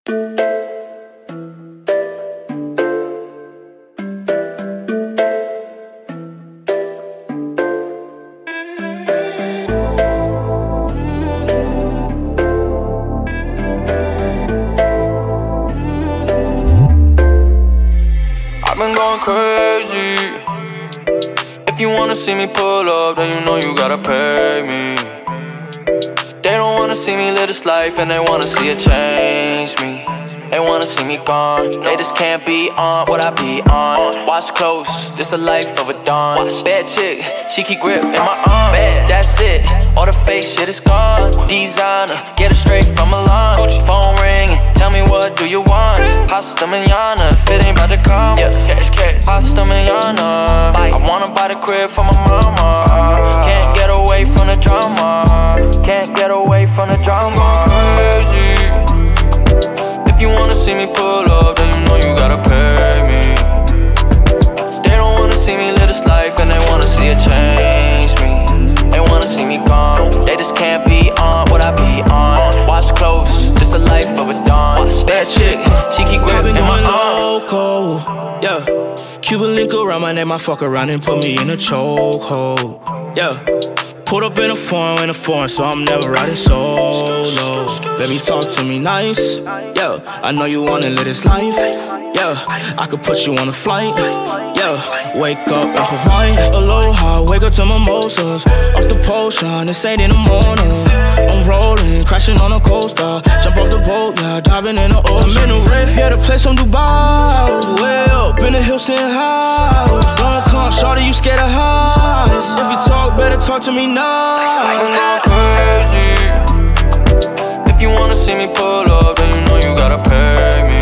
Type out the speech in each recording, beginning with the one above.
I've been going crazy. If you wanna see me pull up, then you know you gotta pay me. They don't wanna see me live this life, and they wanna see it change me. They wanna see me gone. They just can't be on what I be on. Watch close, this the life of a don. Bad chick, cheeky grip in my arm. That's it, all the fake shit is gone. Designer, get it straight from Milan. Phone ringing, tell me what do you want. Pasta manana, if it ain't about to come. Yeah, cash, cash. Pasta manana. I wanna buy the crib for my mama. Can't get away from the drama. Can't get away from the drama. I'm going crazy. If you wanna see me pull up, then you know you gotta pay me. They don't wanna see me live this life, and they wanna see it change me. They wanna see me gone. They just can't be on what I be on. Watch close, this the life of a don. Bad chick, cheeky grip in my arm. Loco, yeah. Cuban link around my neck, my fuck around and put me in a chokehold. Yeah. Pulled up in a foreign, so I'm never riding solo. Baby, talk to me nice. Yeah, I know you wanna live this life. Yeah, I could put you on a flight. Yeah, wake up at Hawaii. Aloha, wake up to mimosas. Off the potion, it's 8 in the morning. I'm rolling, crashing on a coaster. Jump off the boat, yeah, diving in the ocean. I'm in a rave, yeah, the place from Dubai. Way up in the hills, sitting high. One come, shorty, you scared of highs. If you talk, better talk to me now. I'm going crazy. If you wanna see me pull up, then you know you gotta pay me.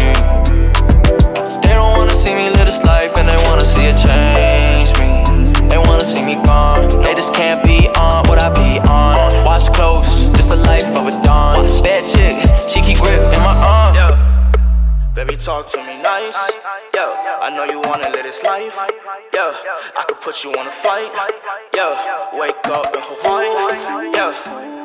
They don't wanna see me live this life, and they wanna see it change me. They wanna see me gone. They just can't be on what I be on. Watch close, this the life of a don. Bad chick, cheeky grip in my arm. Yeah. Baby, talk to me nice. Yeah, I know you wanna live this life. Yeah, I could put you on a flight. Yeah, wake up in Hawaii. Yeah.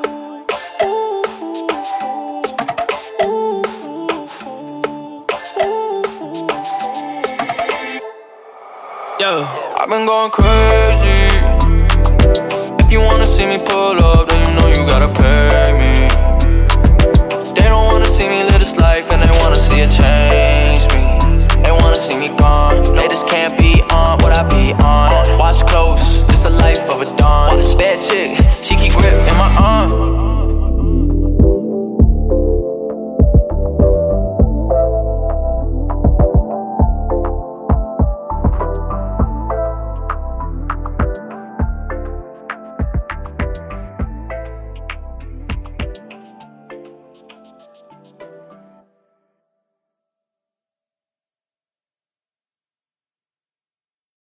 Yeah. I've been going crazy. If you wanna see me pull up, then you know you gotta pay me. They don't wanna see me live this life, and they wanna see it change me. They wanna see me gone. They just can't be on what I be on. Watch close, this the life of a don. Bad chick, cheeky grip in my arm.